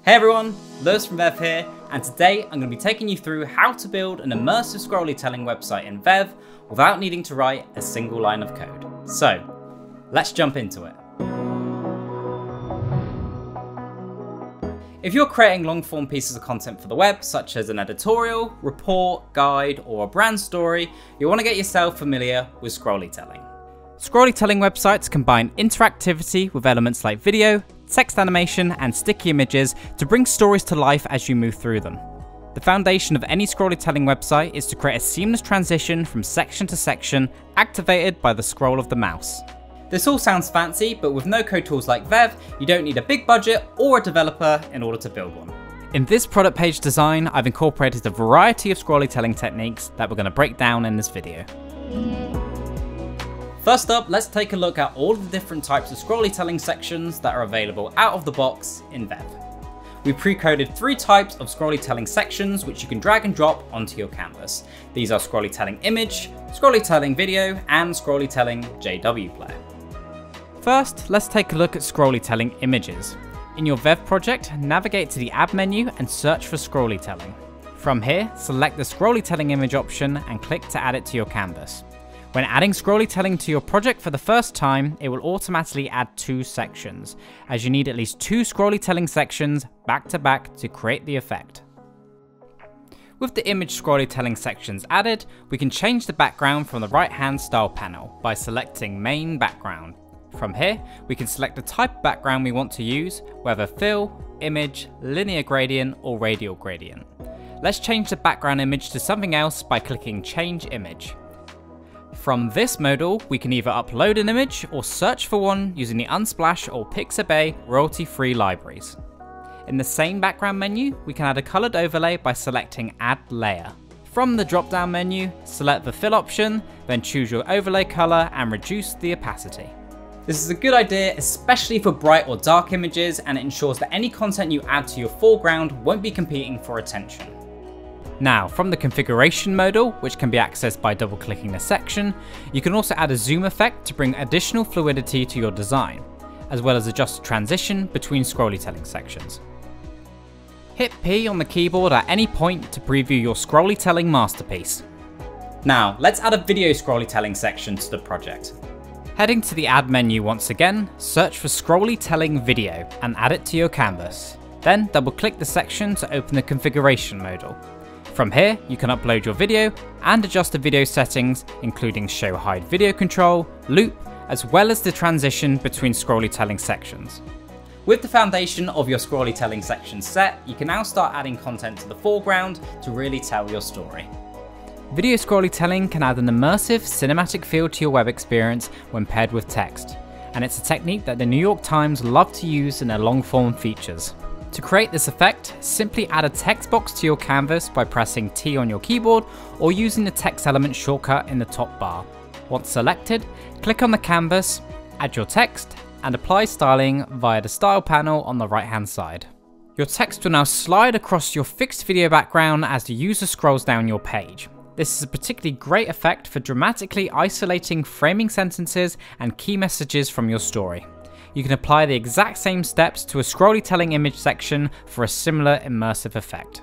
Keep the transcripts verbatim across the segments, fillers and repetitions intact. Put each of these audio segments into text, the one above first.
Hey everyone, Lewis from Vev here, and today I'm going to be taking you through how to build an immersive scrollytelling website in Vev without needing to write a single line of code. So, let's jump into it. If you're creating long-form pieces of content for the web, such as an editorial, report, guide, or a brand story, you want to get yourself familiar with scrollytelling. Scrollytelling websites combine interactivity with elements like video, text animation, and sticky images to bring stories to life as you move through them. The foundation of any scrollytelling website is to create a seamless transition from section to section, activated by the scroll of the mouse. This all sounds fancy, but with no-code tools like Vev, you don't need a big budget or a developer in order to build one. In this product page design, I've incorporated a variety of scrollytelling techniques that we're going to break down in this video. First up, let's take a look at all of the different types of scrollytelling sections that are available out of the box in Vev. We pre-coded three types of scrollytelling sections which you can drag and drop onto your canvas. These are Scrollytelling Image, Scrollytelling Video, and Scrollytelling J W Player. First, let's take a look at Scrollytelling Images. In your Vev project, navigate to the Add menu and search for Scrollytelling. From here, select the Scrollytelling Image option and click to add it to your canvas. When adding scrollytelling to your project for the first time, it will automatically add two sections, as you need at least two scrollytelling sections back to back to create the effect. With the image scrollytelling sections added, we can change the background from the right-hand style panel by selecting Main Background. From here, we can select the type of background we want to use, whether fill, image, linear gradient, or radial gradient. Let's change the background image to something else by clicking Change Image. From this modal, we can either upload an image or search for one using the Unsplash or Pixabay royalty-free libraries. In the same background menu, we can add a colored overlay by selecting Add Layer. From the drop-down menu, select the Fill option, then choose your overlay color and reduce the opacity. This is a good idea, especially for bright or dark images, and it ensures that any content you add to your foreground won't be competing for attention. Now, from the configuration modal, which can be accessed by double-clicking the section, you can also add a zoom effect to bring additional fluidity to your design, as well as adjust the transition between scrollytelling sections. Hit P on the keyboard at any point to preview your scrollytelling masterpiece. Now, let's add a video scrollytelling section to the project. Heading to the Add menu once again, search for Scrollytelling Video and add it to your canvas. Then double-click the section to open the configuration modal. From here, you can upload your video and adjust the video settings, including show hide video control, loop, as well as the transition between scrollytelling sections. With the foundation of your scrollytelling section set, you can now start adding content to the foreground to really tell your story. Video scrollytelling can add an immersive, cinematic feel to your web experience when paired with text, and it's a technique that the New York Times love to use in their long-form features. To create this effect, simply add a text box to your canvas by pressing T on your keyboard or using the text element shortcut in the top bar. Once selected, click on the canvas, add your text, and apply styling via the style panel on the right-hand side. Your text will now slide across your fixed video background as the user scrolls down your page. This is a particularly great effect for dramatically isolating framing sentences and key messages from your story. You can apply the exact same steps to a scrollytelling image section for a similar immersive effect.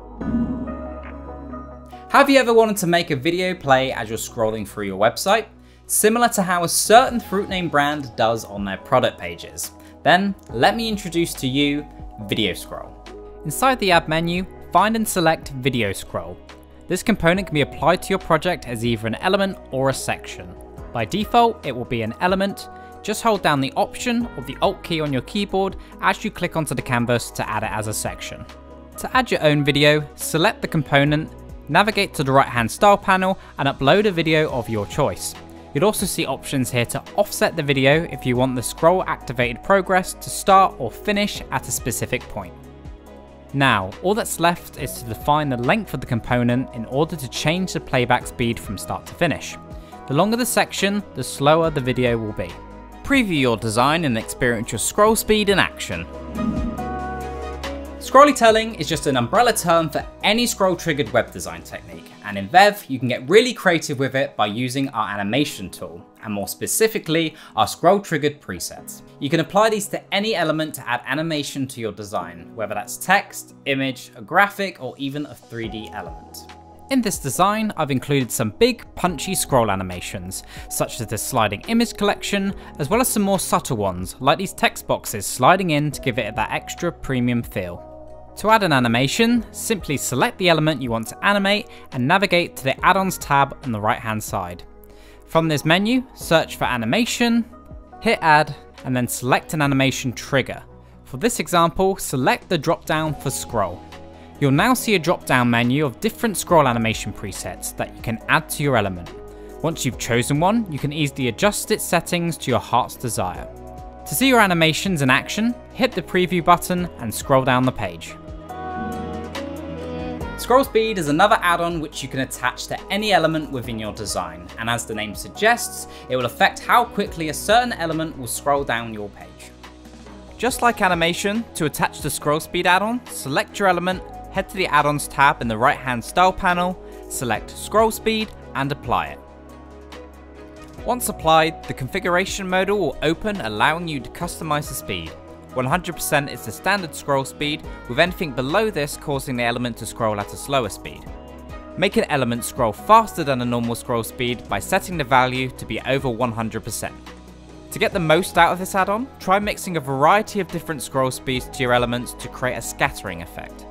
Have you ever wanted to make a video play as you're scrolling through your website? Similar to how a certain fruit name brand does on their product pages. Then let me introduce to you Video Scroll. Inside the Add menu, find and select Video Scroll. This component can be applied to your project as either an element or a section. By default, it will be an element. Just hold down the Option or the Alt key on your keyboard as you click onto the canvas to add it as a section. To add your own video, select the component, navigate to the right-hand style panel, and upload a video of your choice. You'll also see options here to offset the video if you want the scroll activated progress to start or finish at a specific point. Now, all that's left is to define the length of the component in order to change the playback speed from start to finish. The longer the section, the slower the video will be. Preview your design and experience your scroll speed in action. Scrollytelling is just an umbrella term for any scroll-triggered web design technique, and in Vev, you can get really creative with it by using our animation tool, and more specifically, our scroll-triggered presets. You can apply these to any element to add animation to your design, whether that's text, image, a graphic, or even a three D element. In this design, I've included some big, punchy scroll animations, such as this sliding image collection, as well as some more subtle ones, like these text boxes sliding in to give it that extra premium feel. To add an animation, simply select the element you want to animate and navigate to the Add-ons tab on the right-hand side. From this menu, search for Animation, hit Add, and then select an animation trigger. For this example, select the drop-down for Scroll. You'll now see a drop-down menu of different scroll animation presets that you can add to your element. Once you've chosen one, you can easily adjust its settings to your heart's desire. To see your animations in action, hit the preview button and scroll down the page. Scroll speed is another add-on which you can attach to any element within your design, and as the name suggests, it will affect how quickly a certain element will scroll down your page. Just like animation, to attach the scroll speed add-on, select your element, head to the Add-ons tab in the right-hand style panel, select scroll speed and apply it. Once applied, the configuration modal will open, allowing you to customize the speed. one hundred percent is the standard scroll speed, with anything below this causing the element to scroll at a slower speed. Make an element scroll faster than a normal scroll speed by setting the value to be over one hundred percent. To get the most out of this add-on, try mixing a variety of different scroll speeds to your elements to create a scattering effect.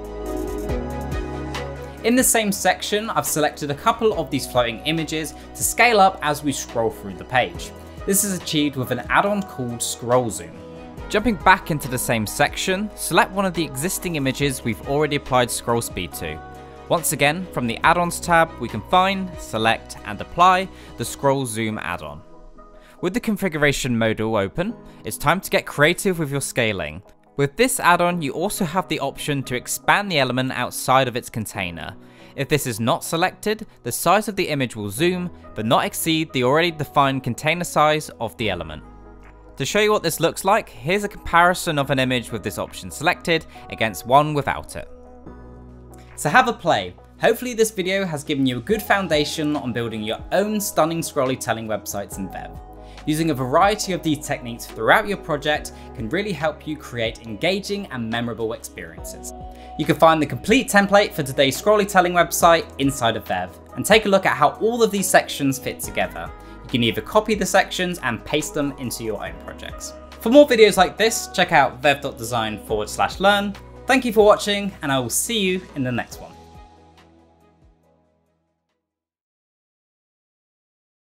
In the same section, I've selected a couple of these floating images to scale up as we scroll through the page. This is achieved with an add-on called Scroll Zoom. Jumping back into the same section, select one of the existing images we've already applied scroll speed to. Once again, from the Add-ons tab, we can find, select, and apply the Scroll Zoom add-on. With the configuration modal open, it's time to get creative with your scaling. With this add-on, you also have the option to expand the element outside of its container. If this is not selected, the size of the image will zoom, but not exceed the already defined container size of the element. To show you what this looks like, here's a comparison of an image with this option selected against one without it. So have a play. Hopefully this video has given you a good foundation on building your own stunning scrollytelling websites in Vev. Using a variety of these techniques throughout your project can really help you create engaging and memorable experiences. You can find the complete template for today's scrollytelling website inside of Vev, and take a look at how all of these sections fit together. You can either copy the sections and paste them into your own projects. For more videos like this, check out vev.design forward slash learn. Thank you for watching, and I will see you in the next one.